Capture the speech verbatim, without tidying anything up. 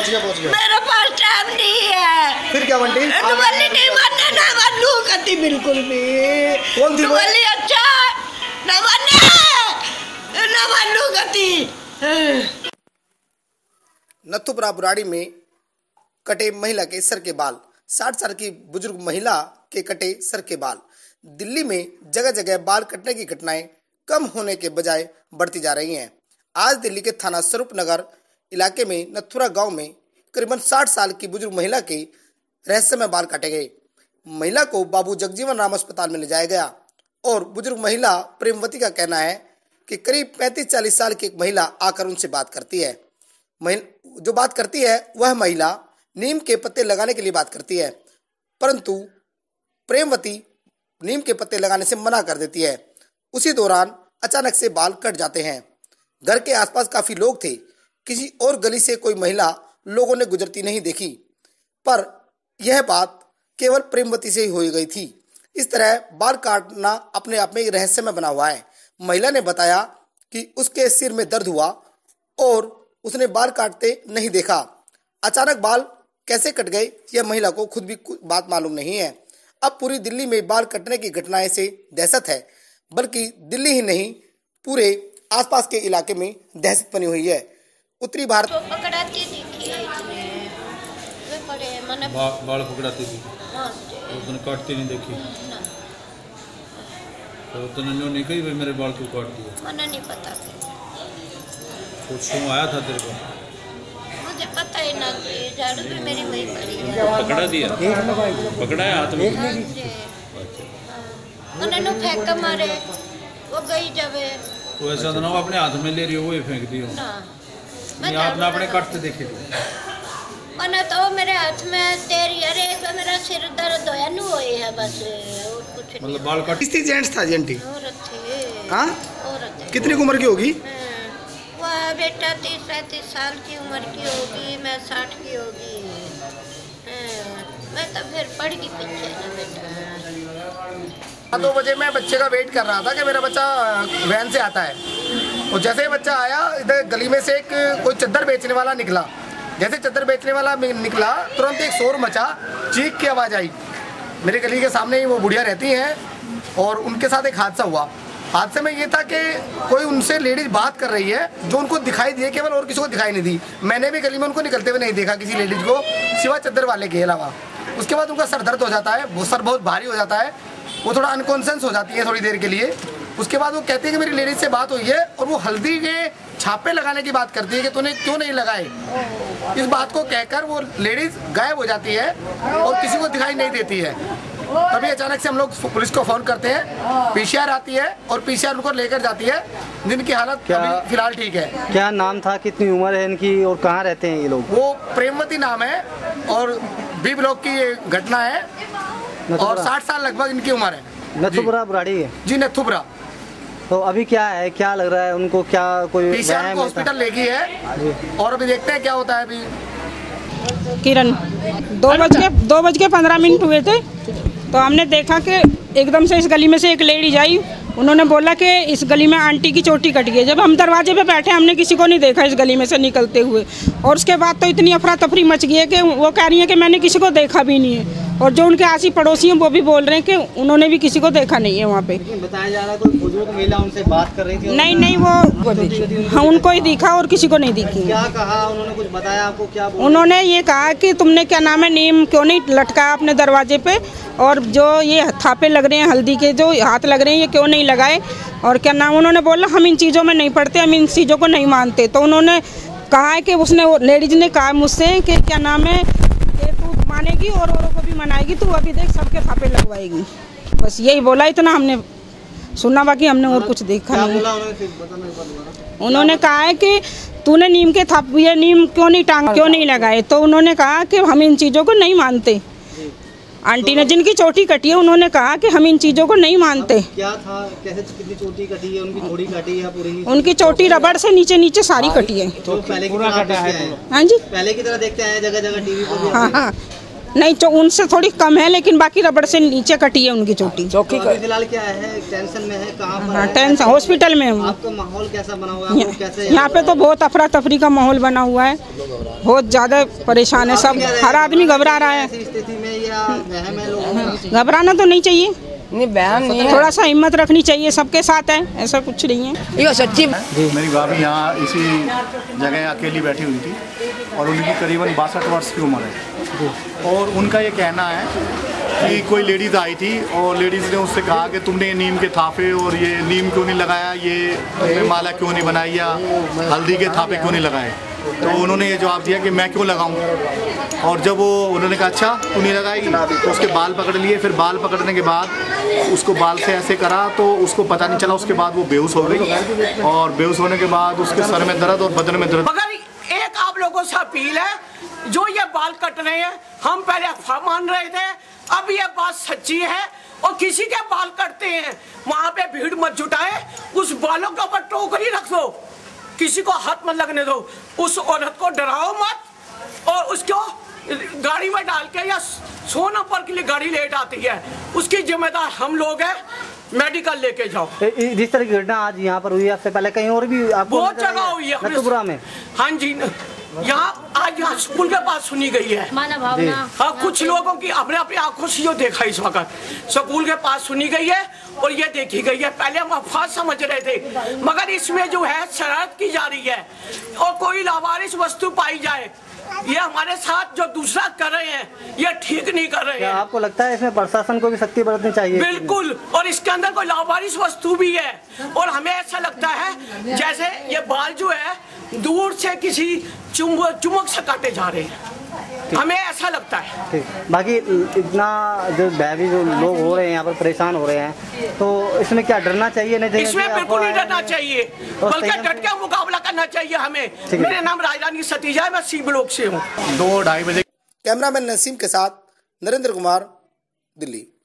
गया पहुंच गया। मेरे पास टाइम नहीं है। फिर क्या बंटी? दुबली नहीं बनने ना बनू कती बिल्कुल भी। कौन थी वो? दुबली अच्छा ना बनने ना बनू कती। नथुपुरा बुराड़ी में कटे महिला के सर के बाल। साठ साल की बुजुर्ग महिला के कटे सर के बाल। दिल्ली में जगह जगह बाल कटने की घटनाएं कम होने के बजाय बढ़ती जा रही हैं। आज दिल्ली के थाना स्वरूप नगर इलाके में नथुपुरा गांव में करीबन साठ साल की बुजुर्ग महिला के रहस्यमय बाल काटे गए। महिला को बाबू जगजीवन राम अस्पताल में ले जाया गया और बुजुर्ग महिला प्रेमवती का कहना है कि करीब पैंतीस चालीस साल की एक महिला आकर उनसे बात करती है। जो बात करती है वह महिला नीम के पत्ते लगाने के लिए बात करती है, परंतु प्रेमवती नीम के पत्ते लगाने से मना कर देती है। उसी दौरान अचानक से बाल कट जाते हैं। घर के आसपास काफी लोग थे। किसी और गली से कोई महिला लोगों ने गुजरती नहीं देखी, पर यह बात केवल प्रेमवती से ही हो गई थी। इस तरह बाल काटना अपने आप में एक रहस्यमय बना हुआ है। महिला ने बताया कि उसके सिर में दर्द हुआ और उसने बाल काटते नहीं देखा। अचानक बाल कैसे कट गए यह महिला को खुद भी बात मालूम नहीं है। अब पूरी दिल्ली में बाल कटने की घटनाएं से दहशत है, बल्कि दिल्ली ही नहीं पूरे आसपास के इलाके में दहशत बनी हुई है। उत्तरी भारत तो पकड़ाती दिखी है इसने, वे पड़े मने बा, बाल पकड़ाती थी। हां तो तुमने काटती नहीं देखी ना? तो तुमने नो नहीं कही भाई मेरे बाल क्यों काट दिए? मने नहीं पता थे। कुछ आया था तेरे को? मुझे पता ही ना कि झाड़ू भी मेरी वही पड़ी है। पकड़ा दिया? पकड़ा है हाथ में? हाँ जी। मने नो फेंक के मारे वो गई जावे। तो ऐसा तो ना अपने हाथ में ले रही हो वो ही फेंक दियो ना। मैं आपने अपने काटते देखे थे? मने तो मेरे हाथ में तेरी अरे तो मेरा सिर दर्द होया नु होए है बस और कुछ नहीं। मतलब बाल काट कितनी जेंट्स था जेंटी? औरत थी। हाँ? औरत है। कितनी उम्र की होगी? वह बेटा तीस पैंतीस साल की उम्र की होगी, मैं साठ की होगी। मैं तो फिर पड़ गई पीछे ना बेटा। दो बजे मैं बच्चे का वेट कर रहा था कि मेरा बच्चा वैन से आता है और जैसे ही बच्चा आया इधर गली में से एक कोई चद्दर बेचने वाला निकला। जैसे चद्दर बेचने वाला निकला तुरंत एक शोर मचा, चीख की आवाज़ आई। मेरे गली के सामने ही वो बुढ़िया रहती हैं और उनके साथ एक हादसा हुआ। हादसे में ये था कि कोई उनसे लेडीज बात कर रही है जो उनको दिखाई दी केवल, और किसी को दिखाई नहीं दी। मैंने भी गली में उनको निकलते हुए नहीं देखा किसी लेडीज को सिवा चद्दर वाले के अलावा। उसके बाद उनका सर दर्द हो जाता है, वो सर बहुत भारी हो जाता है, वो थोड़ा अनकॉन्शियस हो जाती है थोड़ी देर के लिए। उसके बाद वो कहती है कि मेरी लेडीज से बात हुई है और वो हल्दी के छापे लगाने की बात करती है कि तूने क्यों नहीं लगाए। इस बात को कहकर वो लेडीज गायब हो जाती है और किसी को दिखाई नहीं देती है। तभी अचानक से हम लोग पुलिस को फोन करते हैं, पीसीआर आती है और पीसीआर उनको लेकर जाती है, जिनकी हालत अभी फिलहाल ठीक है। क्या नाम था, कितनी उम्र है इनकी और कहाँ रहते हैं ये लोग? वो प्रेमवती नाम है और बी ब्लॉक की ये घटना है और साठ साल लगभग इनकी उम्र है। नथुपुरा बुराड़ी है जी, नथुपुरा। तो अभी क्या है, क्या लग रहा है उनको, क्या कोई पीसीआर को हॉस्पिटल ले गई है और अभी देखते हैं क्या होता है। अभी किरण दो बज के दो बज के पंद्रह मिनट हुए थे तो हमने देखा कि एकदम से इस गली में से एक लेडीज आई। उन्होंने बोला कि इस गली में आंटी की चोटी कट गई है। जब हम दरवाजे पे बैठे हमने किसी को नहीं देखा इस गली में से निकलते हुए, और उसके बाद तो इतनी अफरा तफरी मच गई है कि वो कह रही है कि मैंने किसी को देखा भी नहीं है, और जो उनके आसी पड़ोसी हैं वो भी बोल रहे हैं कि उन्होंने भी किसी को देखा नहीं है वहाँ पे। बताया जा रहा है कोई बुजुर्ग महिला उनसे बात कर रही थी? नहीं नहीं, वो हाँ उनको ही दिखा और किसी को नहीं दिखी। क्या कहा उन्होंने, कुछ बताया आपको? क्या उन्होंने ये कहा कि तुमने क्या नाम है नीम क्यों नहीं लटकाया अपने दरवाजे पे, और जो ये थापे लग रहे हैं हल्दी के जो हाथ लग रहे हैं ये क्यों नहीं लगाए, और क्या नाम उन्होंने बोला हम इन चीज़ों में नहीं पढ़ते, हम इन चीज़ों को नहीं मानते। तो उन्होंने कहा है कि उसने लेडीज ने कहा मुझसे कि क्या नाम है कि तू मानेगी और औरों को भी मनाएगी, तू अभी देख सबके थापे लगवाएगी। बस यही बोला, इतना हमने सुना, बाकी हमने और कुछ देखा नहीं। उन्होंने कहा है कि तूने नीम के थाप ये नीम क्यों नहीं टांग क्यों नहीं लगाए, तो उन्होंने कहा कि हम इन चीज़ों को नहीं मानते। आंटी ने जिनकी चोटी कटी है उन्होंने कहा कि हम इन चीज़ों को नहीं मानते। क्या था, कैसे कितनी चोटी कटी है उनकी? थोड़ी कटी है पूरी? उनकी चोटी रबड़ से नीचे नीचे सारी कटी है। तो पहले की तरह देखते हैं? हाँ जी, पहले की तरह देखते हैं जगह जगह टीवी पर? हाँ हाँ नहीं, तो उनसे थोड़ी कम है, लेकिन बाकी रबड़ से नीचे कटी है उनकी चोटी। चौकी फिलहाल क्या है, टेंशन में है, कहाँ पर हाँ, है? टेंशन, हॉस्पिटल में हूँ। आपका माहौल कैसा बना हुआ है? कैसे यहाँ पे तो बहुत अफरा तफरी का माहौल बना हुआ है, बहुत ज़्यादा परेशान है सब, हर आदमी घबरा रहा है। ऐसी स्थिति में या वहम है लोगों घबराना तो नहीं चाहिए, नहीं बहन नहीं है। थोड़ा सा हिम्मत रखनी चाहिए, सबके साथ है, ऐसा कुछ नहीं है। ये सच्ची मेरी भाभी यहाँ इसी जगह अकेली बैठी हुई थी और उनकी करीबन बासठ वर्ष की उम्र है और उनका ये कहना है कि कोई लेडीज़ आई थी और लेडीज़ ने उससे कहा कि तुमने ये नीम के थापे और ये नीम क्यों नहीं लगाया, ये तुमने माला क्यों नहीं बनाई या हल्दी के थापे क्यों नहीं लगाए। तो उन्होंने ये जवाब दिया कि मैं क्यों लगाऊं। और जब वो उन्होंने कहा अच्छा तू नहीं लगाएगी, तो उसके बाल पकड़ लिए। फिर बाल पकड़ने के बाद उसको बाल से ऐसे करा तो उसको पता नहीं चला। उसके बाद वो बेहोश हो गई और बेहोश होने के बाद उसके सर में दर्द और बदन में दर्द। मगर एक आप लोगों से अपील है, जो ये बाल कट रहे हैं, हम पहले अफवाह मान रहे थे, अब ये बात सच्ची है। और किसी के बाल कटते हैं वहाँ पे भीड़ मत जुटाए, उस बालों के ऊपर टोकरी रख दो, किसी को हाथ मत लगने दो, उस औरत को डराओ मत और उसको गाड़ी में डाल के या सोनापुर के लिए गाड़ी लेट आती है, उसकी जिम्मेदार हम लोग हैं, मेडिकल लेके जाओ। जिस तरह की घटना आज यहाँ पर हुई है, आपसे पहले कहीं और भी आपको बहुत जगह हुई है नथुपुरा में? हाँ जी, यहाँ आज यहाँ स्कूल के पास सुनी गई है माना भावना। हाँ, कुछ लोगों की अपने अपनी आंखों से जो देखा इस वक्त स्कूल के पास सुनी गई है और ये देखी गई है। पहले हम अफवाह समझ रहे थे, मगर इसमें जो है शरारत की जा रही है और कोई लावारिस वस्तु पाई जाए, ये हमारे साथ जो दूसरा कर रहे हैं ये ठीक नहीं कर रहे हैं। आपको लगता है इसमें प्रशासन को भी सख्ती बरतनी चाहिए? बिल्कुल, और इसके अंदर कोई लावारिस वस्तु भी है और हमें ऐसा लगता है जैसे ये बाल जो है दूर से किसी चुंब चुमक से काटे जा रहे हैं, हमें ऐसा लगता है। ठीक, बाकी इतना जो भयभीत जो लोग हो रहे हैं यहाँ पर परेशान हो रहे हैं, तो इसमें क्या डरना चाहिए? नहीं, इसमें बिल्कुल नहीं डरना चाहिए, बल्कि डट के मुकाबला करना चाहिए हमें। मेरा नाम राजधानी सतीजा है, मैं सी ब्लॉक से हूँ। दो ढाई बजे कैमरामैन नसीम के साथ नरेंद्र कुमार, दिल्ली।